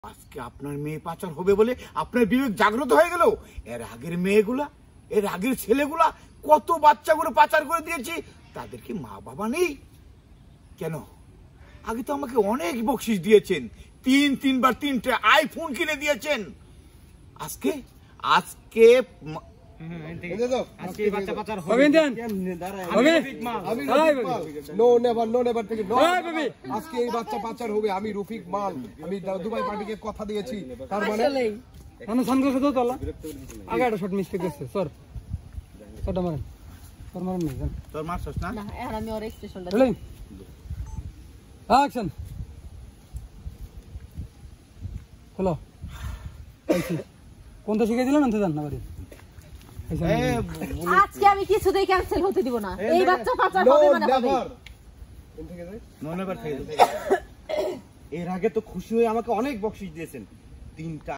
আজকে আপনার মেয়ে পাচার হবে বলে আপনার বিবেক জাগ্রত হয়ে গেল। এর আগের মেয়েগুলা, এর আগের ছেলেগুলা কত বাচ্চাগুলো পাচার করে দিয়েছি, তাদের কি মা বাবা নেই কেন? আগে তো আমাকে অনেক বকশিশ দিয়েছেন, তিনবার 3টে আইফোন কিনে দিয়েছেন। আজকে আজকে আজকে এই বাচ্চা পাচার হবে। আমি রফিক মাল, আমি দুবাই পার্টিকে কথা দিয়েছি। তার মানে আগে একটা শট মিস্টেক করছে স্যার। শটটা মারেন, তোর মারেন না তোর মারছস না? না এখন আমি ওর এক্সপ্রেশনটা বলেন অ্যাকশন। হ্যালো, কোনটা শিখিয়ে দিলেন আনতে জান না বাড়ি। আজকে আমি কিছুতেই ক্যান্সেল হতে দিব না। এই বাচ্চা পাচার হবে মানে হবে। এর আগে তো খুশি হয়ে আমাকে অনেক বকশিশ দিয়েছেন। 3টা